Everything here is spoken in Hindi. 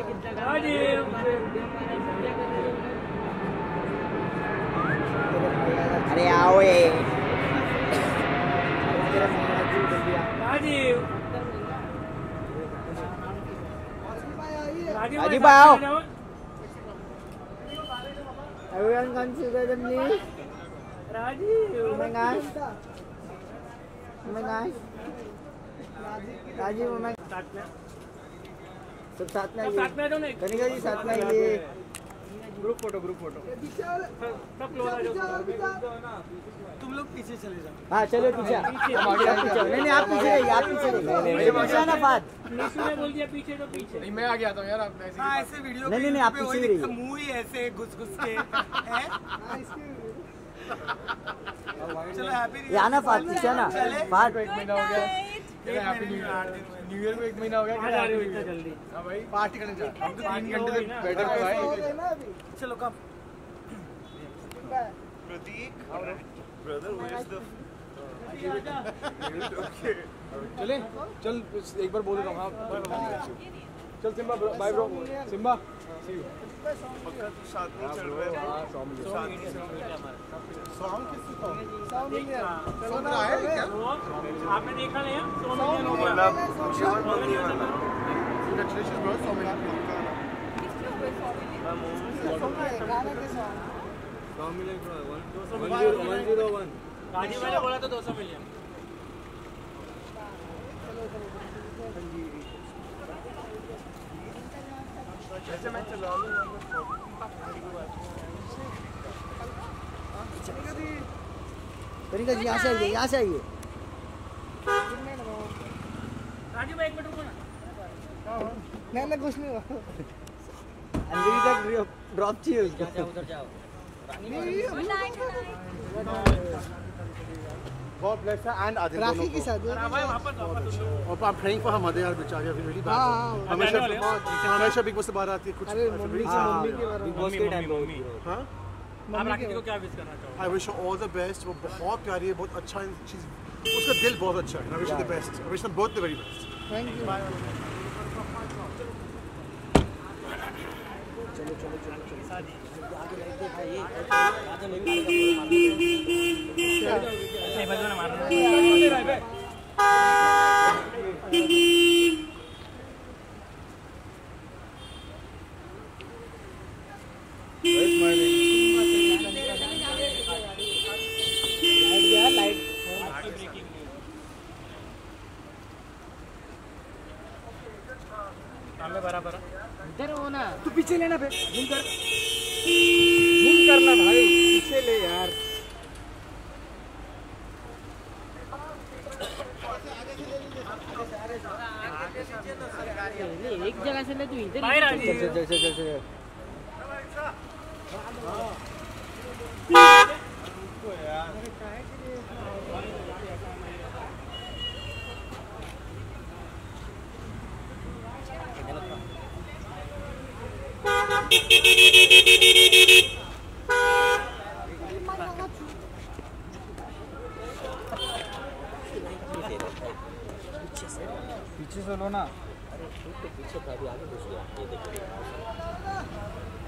अरे आओ ये राजीव आओ। Everyone consider them please. Rajiv. Oh my gosh. Oh my gosh. Rajiv, oh my. सब साथ में आइए। कनिका जी साथ में आइए। ग्रुप फोटो सब क्लोज आ जाओ। तुम लोग पीछे चले जाओ। हाँ चलो पीछे। नहीं आप पीछे रहिए, आप पीछे रहिए। पीछे ना बात। निशु ने बोल दिया पीछे तो पीछे। नहीं मैं आगे आता हूँ यार, आप ऐसे। हाँ ऐसे वीडियो। नहीं आप पीछे रहिए। मुँह ही ऐसे घुस के हैं। चलो हैप्पी ना फात पीछे ना फात। 1 महीना हो गया। हैप्पी न्यू ईयर को 1 महीना हो गया। क्या इतना जल्दी? हाँ भाई पार्टी करने जा। हम तो 3 घंटे से बैठे हुए भाई। चलो कब? प्रतीक ब्रदर वो इज द चले चल एक बार बोल रहा हूँ। चल Simba bye bro. Simba see you. पक्का तू साथ में चल रहा है। हां 100 मिलियन सॉन्ग किसकी सॉन्ग 100 मिलियन सुन रहा है क्या? आपने देखा नहीं है 100 मिलियन हो गया। Congratulations bro 100 million. गाने के सॉन्ग 100 मिलियन 101 राजीव मैंने बोला तो 200 मिलियन। ऐसे मैं चला लूँगा। कनिका जी यहाँ से आइए, यहाँ से आइए। राजीव भाई 1 मिनट रुको ना। नहीं कुछ नहीं हुआ। अंदर तक ड्रॉप चाहिए उसको। जाओ उधर जाओ। God bless her and Aditya. राखी के साथ। और आप praying for her mother यार बेचारी अभी really bad। हमेशा बिग बॉस से बाहर आती है कुछ। अरे मम्मी के बारे में। मम्मी। हाँ? आप राखी को क्या विश करना चाहोगे? I wish her all the best। वो बहुत प्यारी है, बहुत अच्छा है। उसका दिल बहुत अच्छा है। I wish her the best। I wish them both the very best। Thank you। चलो आगे लाइट दे भाई। आगे नहीं बजो ना मारना। लाइट सामने बराबर इधर हो ना। तू पीछे लेना बे। झूम करना भाई, पीछे ले यार। एक जगह से ले तू इधर। पीछे से लो ना। अरे पीछे था अभी आगे घुस गया। ये देखो